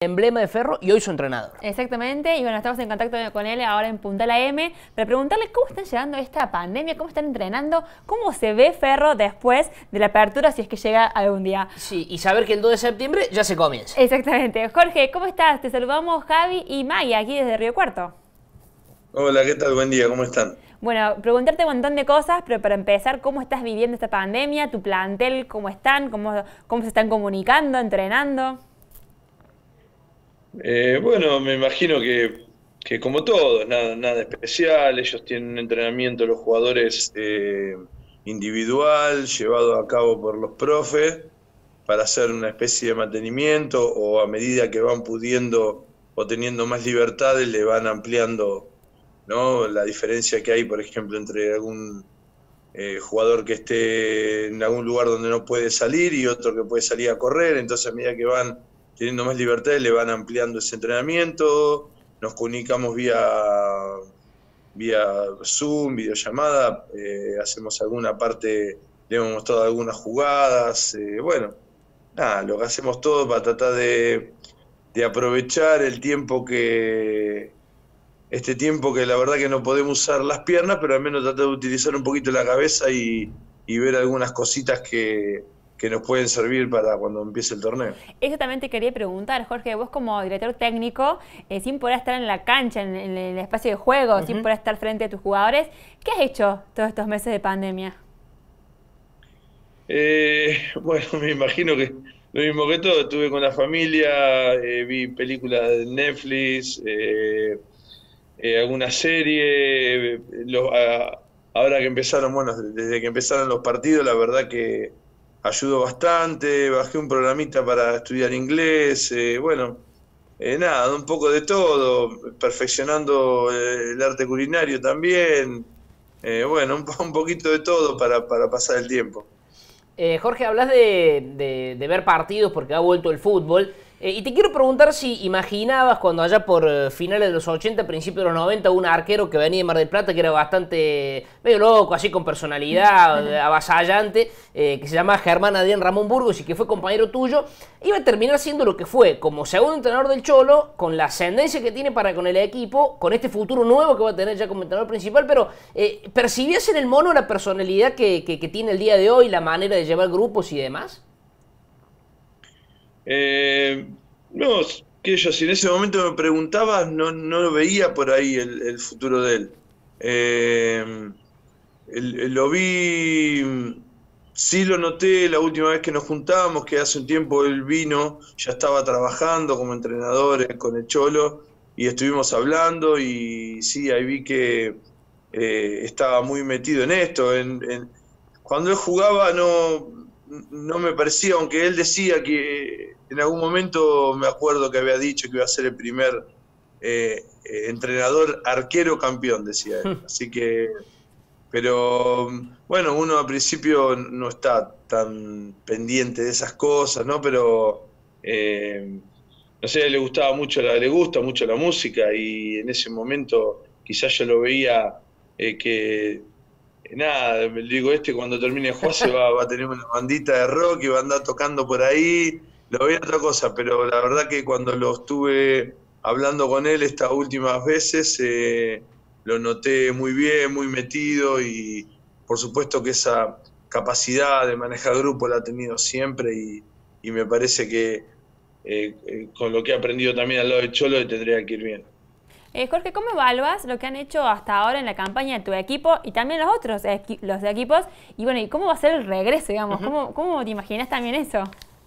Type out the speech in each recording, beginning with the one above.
emblema de Ferro y hoy su entrenador. Exactamente, y bueno, estamos en contacto con él ahora en Punta La M para preguntarle cómo están llevando esta pandemia, cómo están entrenando, cómo se ve Ferro después de la apertura, si es que llega algún día. Sí, y saber que el 2 de septiembre ya se comienza. Exactamente. Jorge, ¿cómo estás? Te saludamos Javi y Maya aquí desde Río Cuarto. Hola, ¿qué tal? Buen día, ¿cómo están? Bueno, preguntarte un montón de cosas, pero para empezar, ¿cómo estás viviendo esta pandemia? ¿Tu plantel cómo están? ¿Cómo se están comunicando, entrenando? Bueno, me imagino que como todos, nada especial. Ellos tienen un entrenamiento, los jugadores, individual, llevado a cabo por los profes, para hacer una especie de mantenimiento, o a medida que van pudiendo o teniendo más libertades, le van ampliando, ¿no? La diferencia que hay, por ejemplo, entre algún jugador que esté en algún lugar donde no puede salir y otro que puede salir a correr. Entonces, a medida que van teniendo más libertades, le van ampliando ese entrenamiento. Nos comunicamos vía Zoom, videollamada, hacemos alguna parte, le hemos mostrado algunas jugadas. Bueno, nada, lo que hacemos todo para tratar de aprovechar el tiempo este tiempo que la verdad que no podemos usar las piernas, pero al menos tratar de utilizar un poquito la cabeza y ver algunas cositas que nos pueden servir para cuando empiece el torneo. Eso también te quería preguntar, Jorge, vos como director técnico, sin poder estar en la cancha, en el espacio de juego, sin poder estar frente a tus jugadores, ¿qué has hecho todos estos meses de pandemia? Bueno, me imagino que lo mismo que todo. Estuve con la familia, vi películas de Netflix, alguna serie. Ahora que empezaron, bueno, desde que empezaron los partidos, la verdad que ayudó bastante. Bajé un programita para estudiar inglés. Bueno, nada, un poco de todo, perfeccionando el arte culinario también. Bueno, un poquito de todo para pasar el tiempo. Jorge, hablas de ver partidos porque ha vuelto el fútbol. Y te quiero preguntar si imaginabas cuando allá por finales de los 80, principios de los 90, un arquero que venía de Mar del Plata que era bastante medio loco, así con personalidad avasallante, que se llamaba Germán Adrián Ramón Burgos y que fue compañero tuyo, iba a terminar siendo lo que fue, como segundo entrenador del Cholo, con la ascendencia que tiene para con el equipo, con este futuro nuevo que va a tener ya como entrenador principal, pero ¿percibías en el mono la personalidad que tiene el día de hoy, la manera de llevar grupos y demás? No, que yo, si en ese momento me preguntabas, no lo veía por ahí el futuro de él. Lo vi, sí lo noté la última vez que nos juntábamos, que hace un tiempo él vino, ya estaba trabajando como entrenador con el Cholo, y estuvimos hablando, y sí, ahí vi que estaba muy metido en esto. Cuando él jugaba no me parecía, aunque él decía que en algún momento, me acuerdo que había dicho que iba a ser el primer entrenador arquero campeón, decía él. Así que, pero bueno, uno al principio no está tan pendiente de esas cosas, ¿no? Pero no sé, le gusta mucho la música, y en ese momento quizás yo lo veía que nada, le digo, cuando termine de jugar va a tener una bandita de rock y va a andar tocando por ahí. Lo veía otra cosa, pero la verdad que cuando lo estuve hablando con él estas últimas veces, lo noté muy bien, muy metido, y por supuesto que esa capacidad de manejar grupo la ha tenido siempre, y me parece que con lo que ha aprendido también al lado de Cholo le tendría que ir bien. Jorge, ¿cómo evalúas lo que han hecho hasta ahora en la campaña de tu equipo y también los otros los equipos? Y bueno, ¿y cómo va a ser el regreso, digamos? ¿Cómo te imaginas también eso?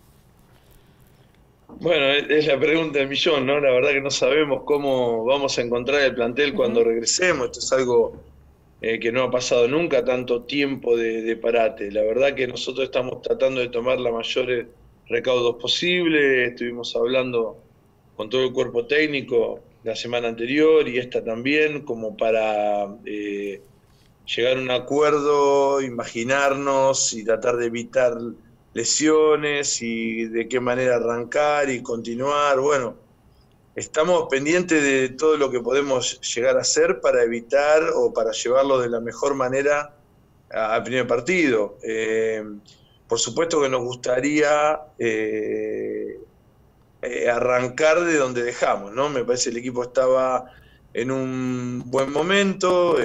Bueno, es la pregunta del millón, ¿no? La verdad que no sabemos cómo vamos a encontrar el plantel cuando regresemos. Esto es algo que no ha pasado nunca, tanto tiempo de parate. La verdad que nosotros estamos tratando de tomar los mayores recaudos posibles. Estuvimos hablando con todo el cuerpo técnico la semana anterior y esta también, como para llegar a un acuerdo, imaginarnos y tratar de evitar lesiones y de qué manera arrancar y continuar. Bueno, estamos pendientes de todo lo que podemos llegar a hacer para evitar o para llevarlo de la mejor manera al primer partido. Por supuesto que nos gustaría arrancar de donde dejamos, ¿no? Me parece que el equipo estaba en un buen momento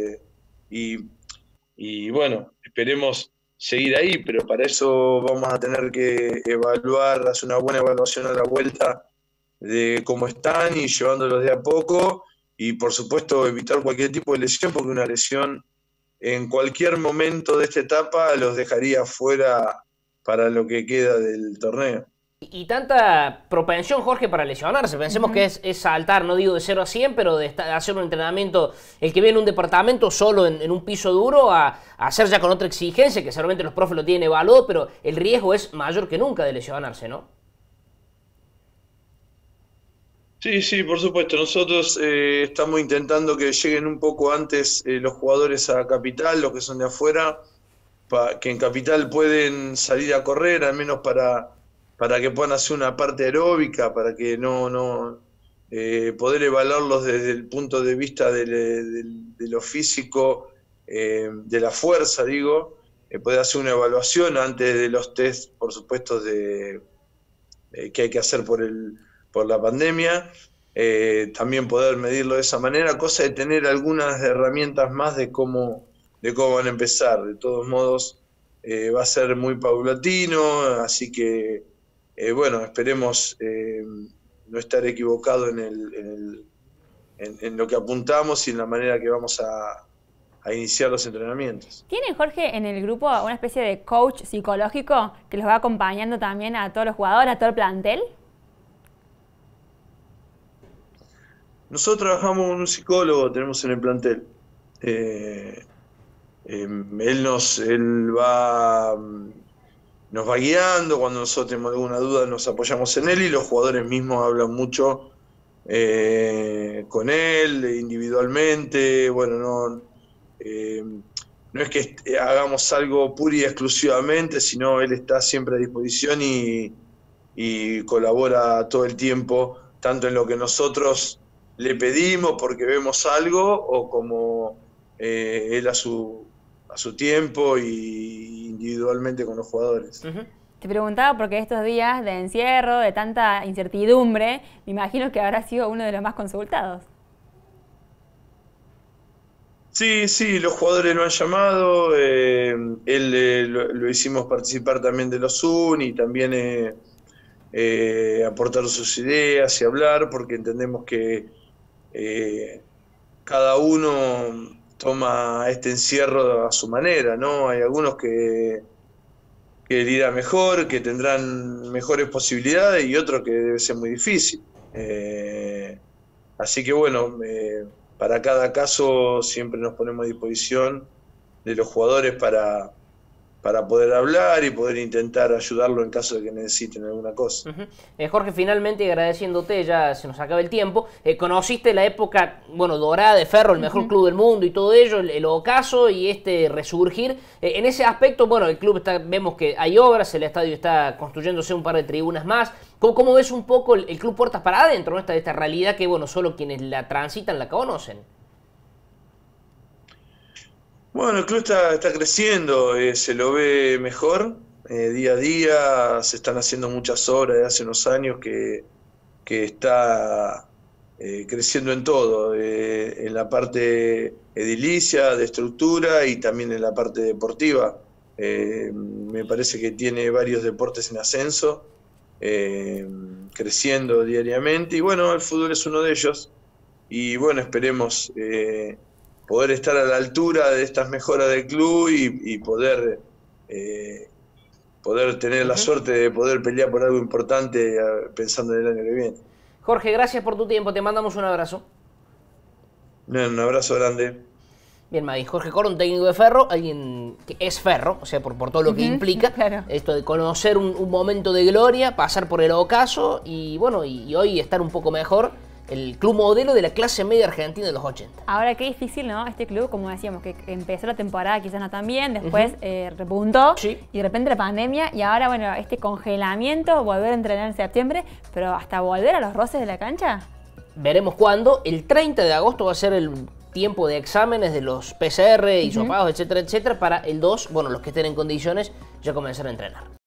y bueno, esperemos seguir ahí, pero para eso vamos a tener que evaluar, hacer una buena evaluación a la vuelta de cómo están y llevándolos de a poco y por supuesto evitar cualquier tipo de lesión, porque una lesión en cualquier momento de esta etapa los dejaría fuera para lo que queda del torneo. Y tanta propensión, Jorge, para lesionarse. Pensemos que es saltar, no digo de 0 a 100, pero de hacer un entrenamiento, el que viene en un departamento solo en un piso duro, a hacer ya con otra exigencia, que seguramente los profes lo tienen evaluado, pero el riesgo es mayor que nunca de lesionarse, ¿no? Sí, sí, por supuesto. Nosotros estamos intentando que lleguen un poco antes los jugadores a Capital, los que son de afuera, que en Capital pueden salir a correr, al menos para que puedan hacer una parte aeróbica, para que poder evaluarlos desde el punto de vista de lo físico, de la fuerza, digo, poder hacer una evaluación antes de los test, por supuesto, que hay que hacer por la pandemia, también poder medirlo de esa manera, cosa de tener algunas herramientas más de cómo van a empezar. De todos modos, va a ser muy paulatino, así que bueno, esperemos no estar equivocado en lo que apuntamos y en la manera que vamos a iniciar los entrenamientos. ¿Tiene, Jorge, en el grupo una especie de coach psicológico que los va acompañando también a todos los jugadores, a todo el plantel? Nosotros trabajamos con un psicólogo, tenemos en el plantel. Él nos va guiando, cuando nosotros tenemos alguna duda nos apoyamos en él y los jugadores mismos hablan mucho con él individualmente. Bueno, no es que hagamos algo pura y exclusivamente, sino él está siempre a disposición y colabora todo el tiempo, tanto en lo que nosotros le pedimos porque vemos algo o como él a su tiempo y individualmente con los jugadores. Te preguntaba porque estos días de encierro, de tanta incertidumbre, me imagino que habrá sido uno de los más consultados. Sí, sí, los jugadores lo han llamado, él lo hicimos participar también de los Zoom y también aportar sus ideas y hablar, porque entendemos que cada uno toma este encierro a su manera, ¿no? Hay algunos que le irá mejor, que tendrán mejores posibilidades y otros que debe ser muy difícil. Así que bueno, para cada caso siempre nos ponemos a disposición de los jugadores para poder hablar y poder intentar ayudarlo en caso de que necesiten alguna cosa. Jorge, finalmente agradeciéndote, ya se nos acaba el tiempo, conociste la época, bueno, dorada de Ferro, el mejor club del mundo y todo ello, el ocaso y este resurgir. En ese aspecto, bueno, el club vemos que hay obras, el estadio está construyéndose un par de tribunas más. ¿Cómo ves un poco el club puertas para adentro, ¿no? Esta realidad que, bueno, solo quienes la transitan la conocen? Bueno, el club está creciendo, se lo ve mejor, día a día, se están haciendo muchas obras de hace unos años que está creciendo en todo, en la parte edilicia, de estructura y también en la parte deportiva. Me parece que tiene varios deportes en ascenso, creciendo diariamente y bueno, el fútbol es uno de ellos y bueno, esperemos poder estar a la altura de estas mejoras del club y poder tener la suerte de poder pelear por algo importante pensando en el año que viene. Jorge, gracias por tu tiempo, te mandamos un abrazo. Bien, un abrazo grande. Bien, Maggie, Jorge Coro, un técnico de Ferro, alguien que es Ferro, o sea, por todo lo que implica, claro. Esto de conocer un momento de gloria, pasar por el ocaso y bueno, y hoy estar un poco mejor. El club modelo de la clase media argentina de los 80. Ahora qué difícil, ¿no? Este club, como decíamos, que empezó la temporada quizás no tan bien, después repuntó Sí. y de repente la pandemia y ahora, bueno, este congelamiento, volver a entrenar en septiembre, pero hasta volver a los roces de la cancha. Veremos cuándo. El 30 de agosto va a ser el tiempo de exámenes de los PCR, hisopados, etcétera, etcétera, para el 2, bueno, los que estén en condiciones ya comenzar a entrenar.